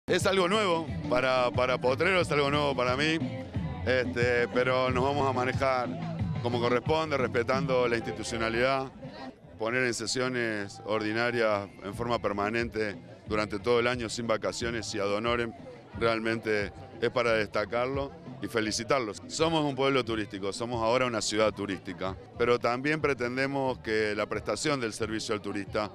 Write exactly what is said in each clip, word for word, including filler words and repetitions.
Es algo nuevo para, para Potrero, es algo nuevo para mí, este, pero nos vamos a manejar como corresponde, respetando la institucionalidad, poner en sesiones ordinarias en forma permanente durante todo el año sin vacaciones y ad honorem, realmente es para destacarlo y felicitarlos. Somos un pueblo turístico, somos ahora una ciudad turística, pero también pretendemos que la prestación del servicio al turista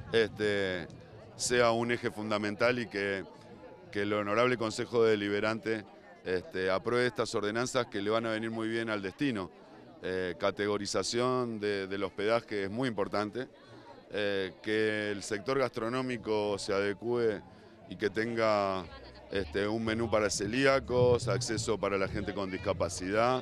este, sea un eje fundamental y que, que el Honorable Consejo Deliberante este, apruebe estas ordenanzas que le van a venir muy bien al destino. Eh, categorización de, del hospedaje es muy importante, eh, que el sector gastronómico se adecue y que tenga este, un menú para celíacos, acceso para la gente con discapacidad,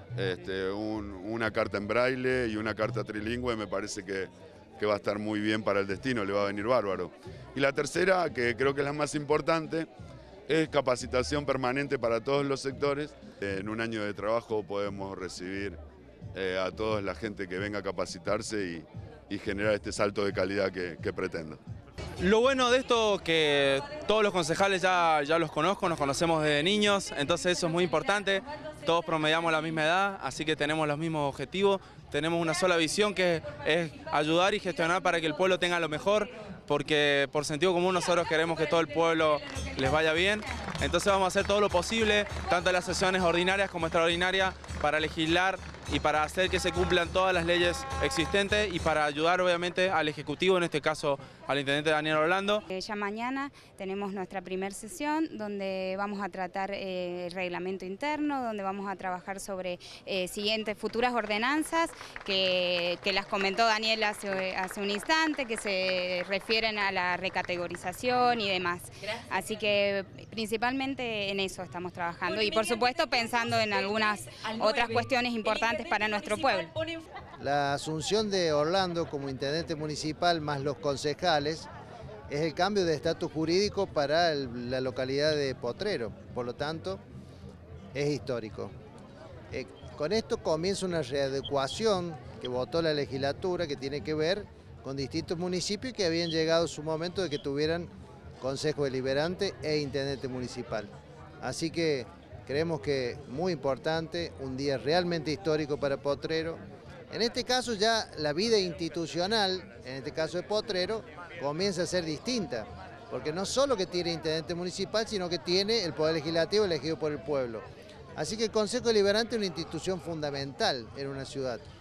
este, un, una carta en braille y una carta trilingüe, me parece que, que va a estar muy bien para el destino, le va a venir bárbaro. Y la tercera, que creo que es la más importante, es capacitación permanente para todos los sectores. En un año de trabajo podemos recibir eh, a toda la gente que venga a capacitarse y, y generar este salto de calidad que, que pretendo. Lo bueno de esto es que todos los concejales ya, ya los conozco, nos conocemos desde niños, entonces eso es muy importante. Todos promediamos la misma edad, así que tenemos los mismos objetivos, tenemos una sola visión que es ayudar y gestionar para que el pueblo tenga lo mejor, porque por sentido común nosotros queremos que todo el pueblo les vaya bien. Entonces vamos a hacer todo lo posible, tanto en las sesiones ordinarias como extraordinarias, para legislar y para hacer que se cumplan todas las leyes existentes y para ayudar obviamente al Ejecutivo, en este caso al Intendente Daniel Orlando. Eh, ya mañana tenemos nuestra primera sesión donde vamos a tratar eh, el reglamento interno, donde vamos a trabajar sobre eh, siguientes futuras ordenanzas que, que las comentó Daniel hace, hace un instante, que se refieren a la recategorización y demás. Gracias. Así que principalmente en eso estamos trabajando y por supuesto pensando en algunas otras cuestiones importantes para nuestro pueblo. La asunción de Orlando como intendente municipal más los concejales es el cambio de estatus jurídico para el, la localidad de Potrero, por lo tanto es histórico. Eh, con esto comienza una readecuación que votó la legislatura que tiene que ver con distintos municipios que habían llegado su momento de que tuvieran consejo deliberante e intendente municipal. Así que creemos que es muy importante, un día realmente histórico para Potrero. En este caso ya la vida institucional, en este caso de Potrero, comienza a ser distinta, porque no solo que tiene intendente municipal, sino que tiene el poder legislativo elegido por el pueblo. Así que el Consejo Deliberante es una institución fundamental en una ciudad.